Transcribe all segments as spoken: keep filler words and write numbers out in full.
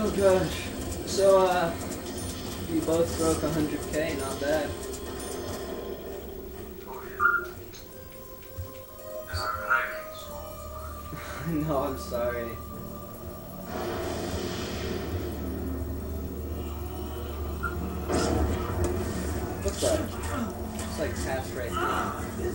Oh gosh. So, uh, you both broke one hundred K, not bad. No, I'm sorry. What the? It's like half right now.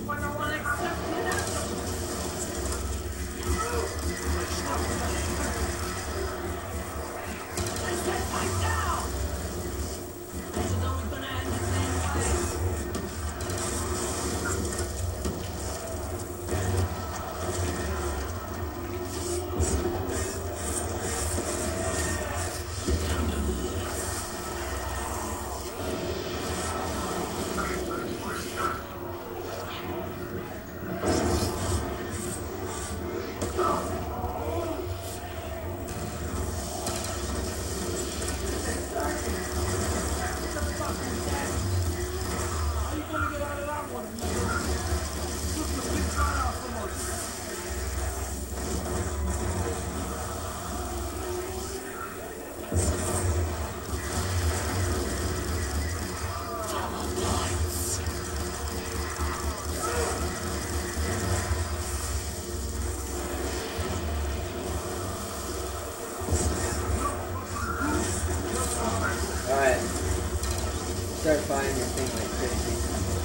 Alright. Start firing your thing like crazy.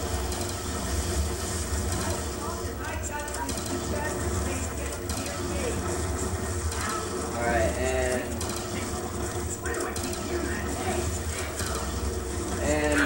Alright, and... And...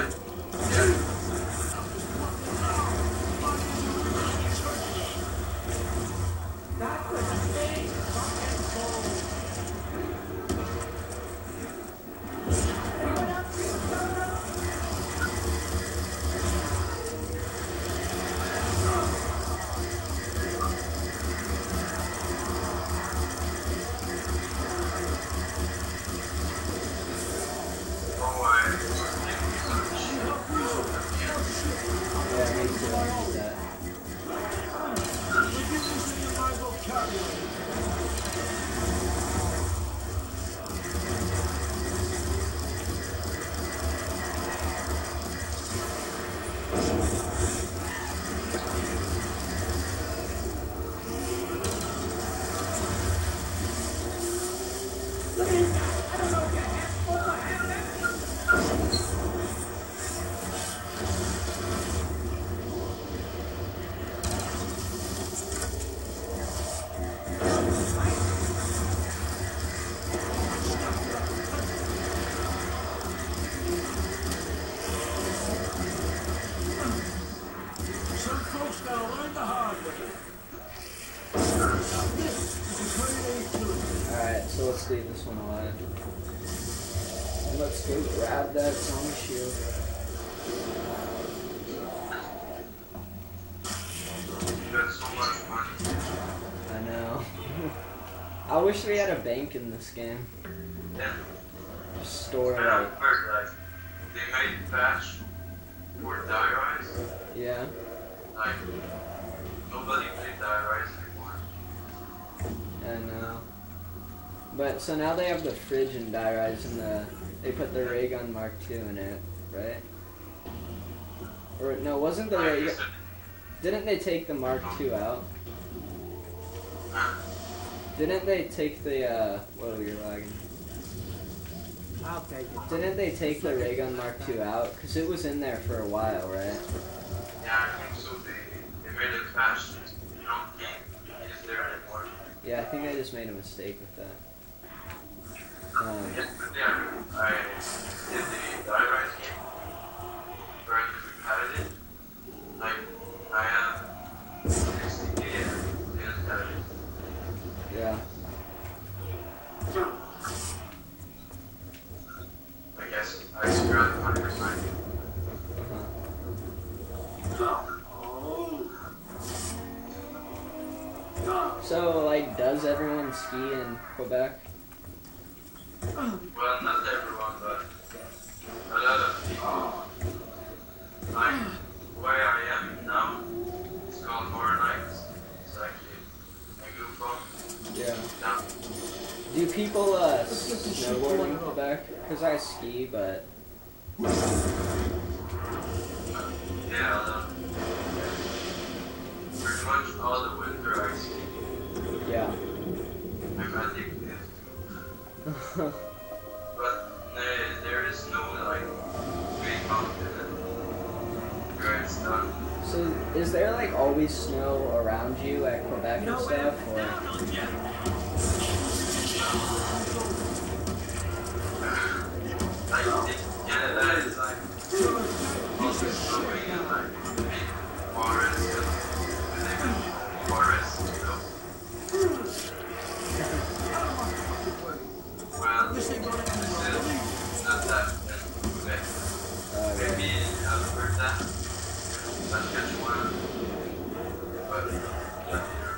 Alright, so let's leave this one alive. And let's go grab that zombie shield. I know. I wish we had a bank in this game. Yeah. Just store And like... I've heard, like, they made patch for Die Rise. Yeah. Like, nobody played Die Rise anymore. I know. But, so now they have the fridge in Die Rise and the... They put the ray gun Mark two in it, right? Or, no, wasn't the ray gun... Didn't they take the Mark two out? Didn't they take the, uh... Whoa, you're lagging. I'll take it. Didn't they take the ray gun Mark two out? Because it was in there for a while, right? Yeah, I think so. They, they made it patch. You don't can't use there anymore. Yeah, I think I just made a mistake with that. Um, Yes, but yeah, I did the Die Rise game. Right, because we had it. Like, I have sixty K and they just had it. yeah. I guess I screwed up one hundred percent. Uh-huh. So, like, does everyone ski in Quebec? Well, not everyone, but a lot of people. Like, where I am now, it's called Horror Nights. It's actually a good fun. Yeah. Down. Do you people uh, snowboard in Quebec? Because I ski, but... Yeah, um, pretty much all the winter I ski. Yeah. I'm at the But there, there is no like big mountain where it's done. So, is there like always snow around you at Quebec and stuff, or? I think Canada is like also snowing in like big forests and living forests, you know. Well, it's still not that in Quebec. Uh, Maybe in Alberta, Saskatchewan, but not here.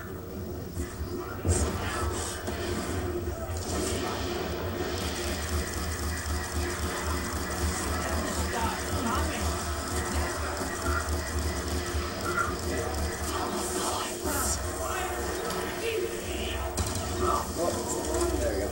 oh, there we go.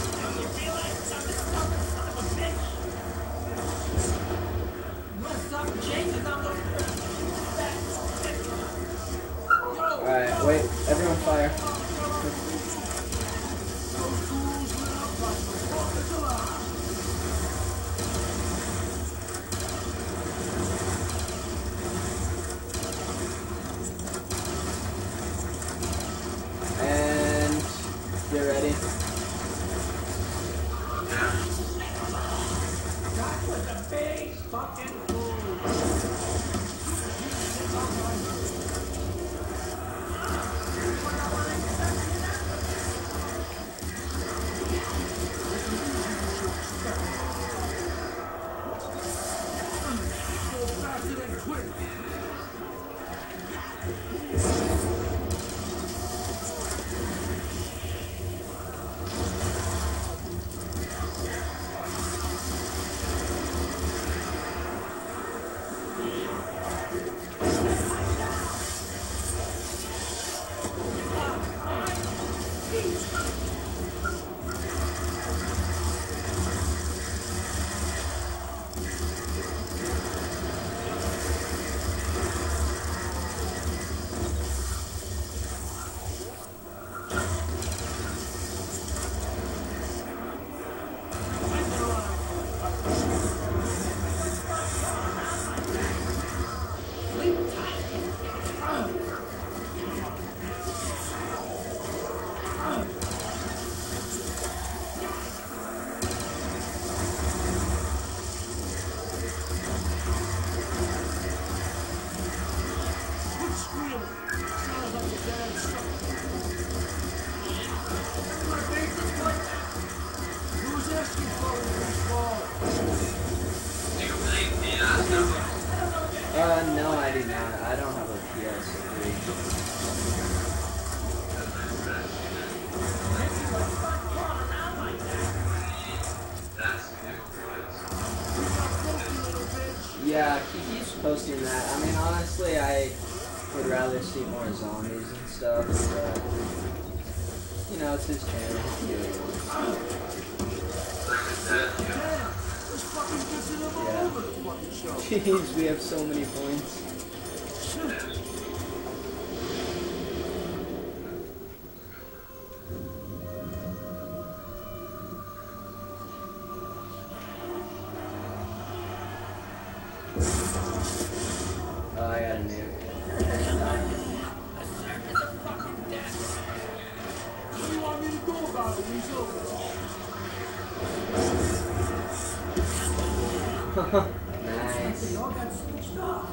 Alright, wait, everyone fire. And get ready. Uh, no, I do not. I don't have a P S three. Yeah, he keeps posting that. I mean, honestly, I would rather see more zombies and stuff, but, you know, it's his channel. He really wants. Yeah. Jeez, we have so many points. Oh, I got a nuke. What do you want me to do about it, Weasel? Nice. They all got switched off.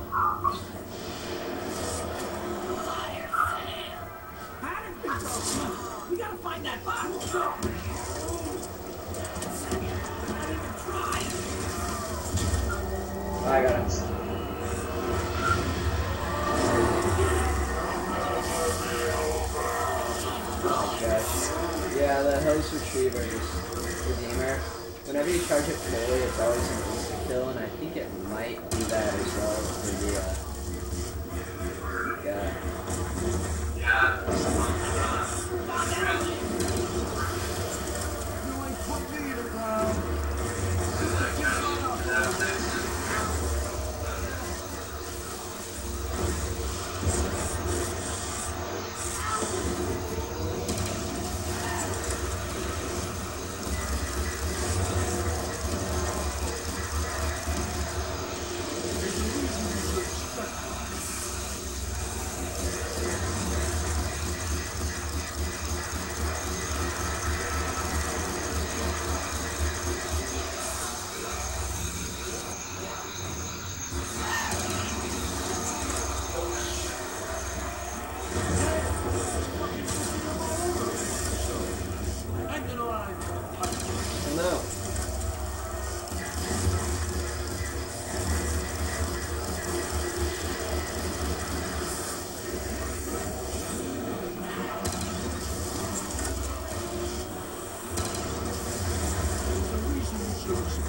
We gotta find that box. I got him. Oh gosh. Yeah, the hose retriever is redeemer. Whenever you charge it fully, it's always an insta kill, and I think it might do that as well for the uh, guy. Yeah.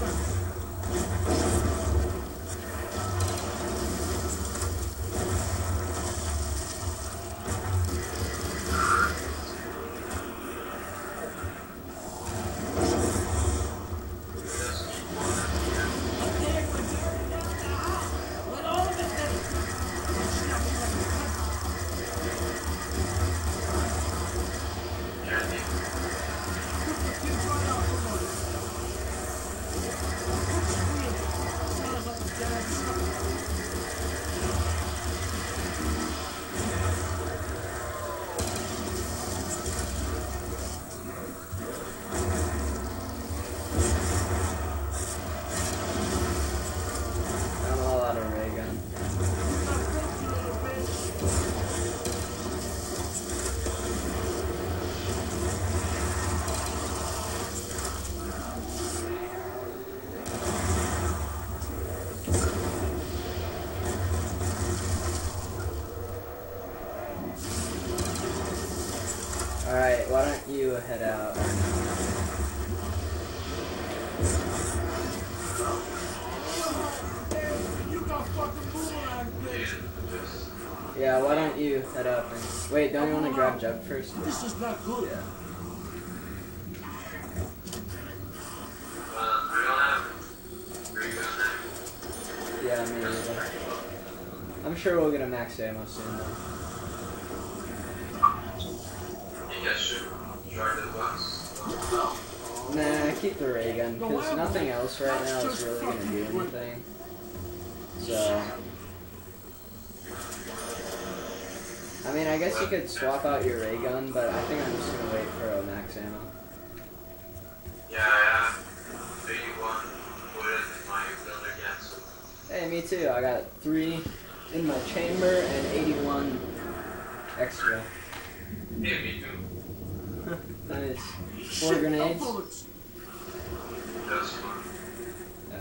I'm all out of ray gun. Alright, why don't you head out? You got fucking boomerang bitch. Yeah, why don't you head up and... Wait, don't you want to grab Jug first? This is not good. Yeah. Well, I don't have ray gun now. Yeah, me neither. I'm sure we'll get a max ammo soon though. You guys should try the box. Nah, keep the ray gun, because nothing else right now is really going to do anything. So... I mean, I guess you could swap out your ray gun, but I think I'm just going to wait for a max ammo. Yeah, I have eighty-one bullet in my cylinder gas. Hey, me too. I got three in my chamber and eighty-one extra. Hey, me too. Nice. Four grenades. Bullets. That's fun. Uh,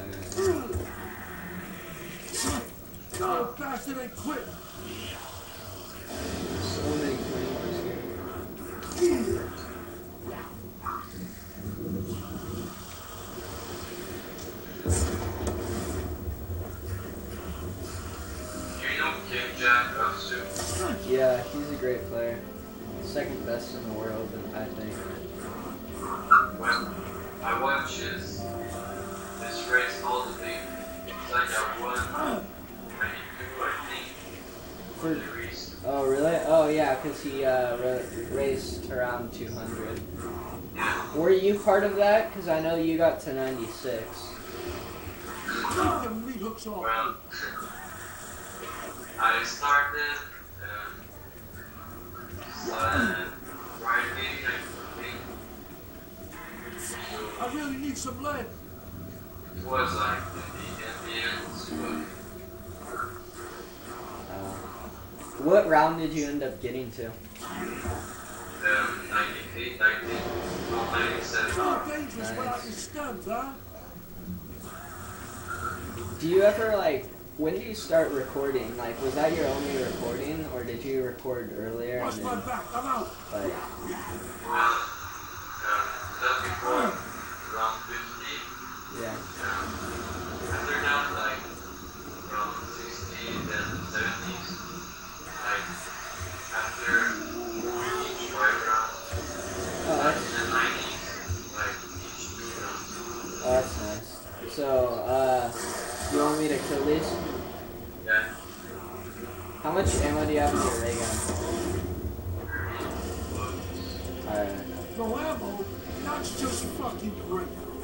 Oh, bastard ain't quit. so many claymores here. You know King Jack of Soup? Yeah, he's a great player. Second best in the world, I think. Well, I watch his this race all the day. It's like I won twenty-two, I think, for For, the race. oh, really? Oh, yeah, because he uh, ra raced around two hundred. Yeah. Were you part of that? Because I know you got to ninety-six. Keep them meat hooks off. Well, I started um, uh, Friday, I think. So I really need some lead. it was like in the, in the end, but Uh, what round did you end up getting to? um, ninety-eight, I think, or ninety-seven. Not dangerous Nice. without your stuns, huh? Do you ever, like, when do you start recording? Like, was that your only recording, or did you record earlier? Watch And my then, back. I'm out. like, Well, um, just before round fifty, yeah. um, after that, like, from sixties and seventies, like, after each five rounds, Oh, that's, in the nineties, like, each two rounds. oh, that's nice. So, uh, you want me to kill these? Yeah. How much ammo do you have in your ray gun? Alright. No ammo. That's just fucking great.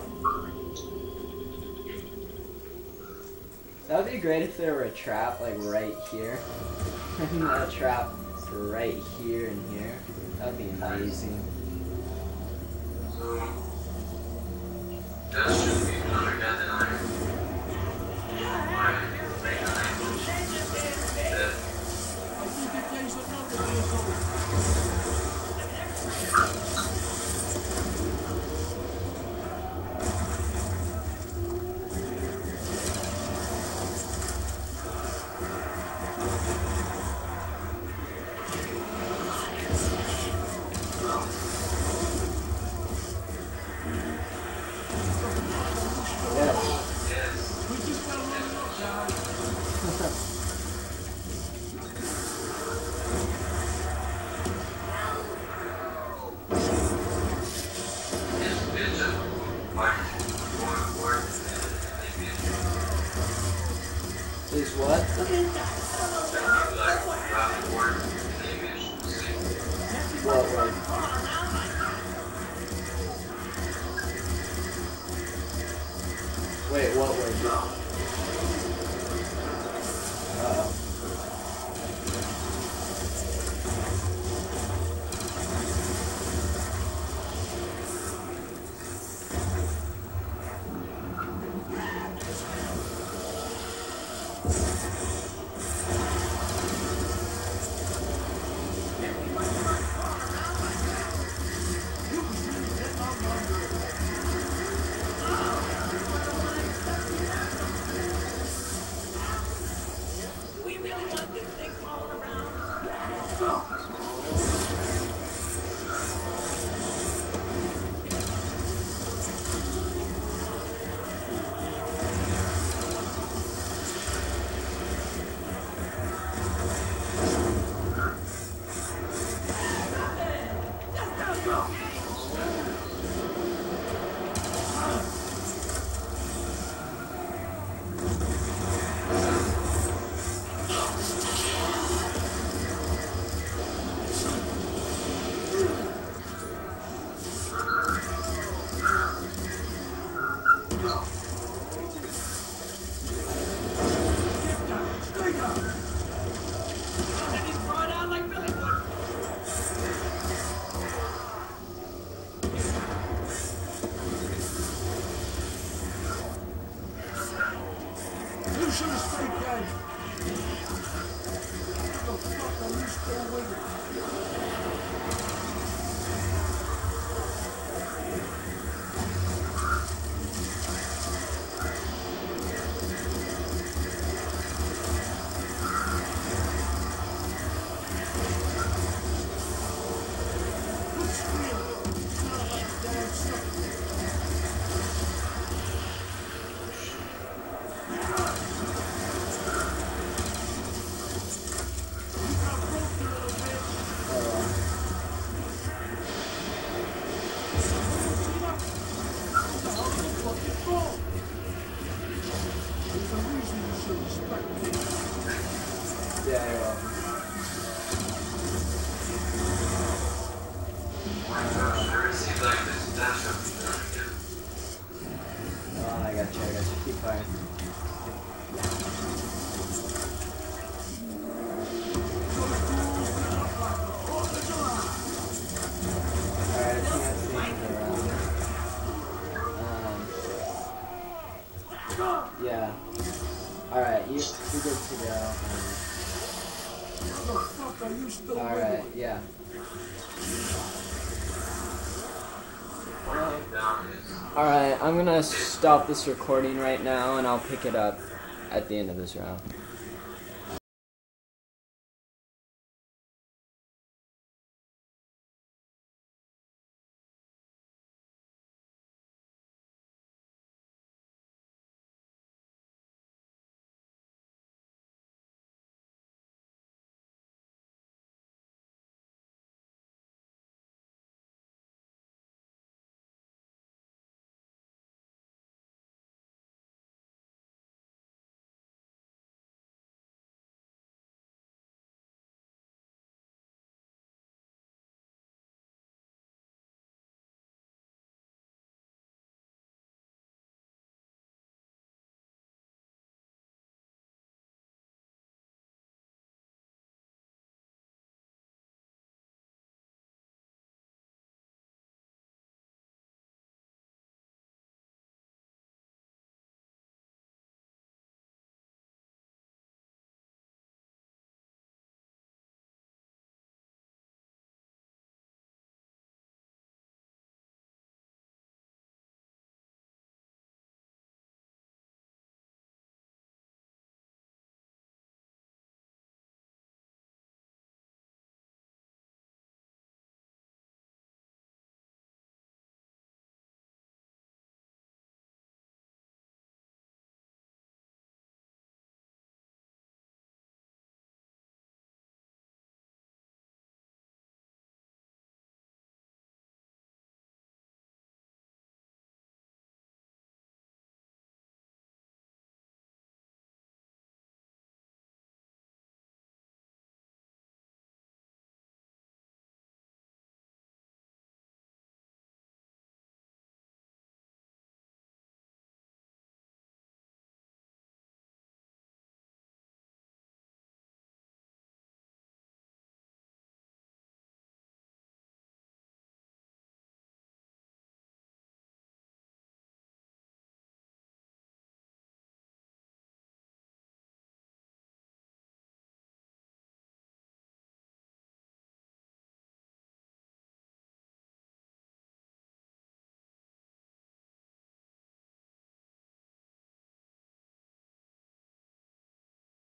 That would be great if there were a trap, like, right here. And a trap right here and here. That would be amazing. So, that should be another gas and iron. My ray gun, I think, that I think it takes another vehicle. what? Like, last word in English, see? What word? Wait, what word? Uh-oh. You should have stayed dead. What the fuck are you still waiting? Quit screaming. Sound like a damn sucker. Yeah, you're welcome. I received like this dash of again. Oh, I got you, I got you. Keep firing. Alright, I think that's the end of the round. Um, yeah. Alright, you, you're good to go. What the fuck are you still Um, Alright, waiting? yeah. Down is Alright, I'm gonna stop this recording right now and I'll pick it up at the end of this round.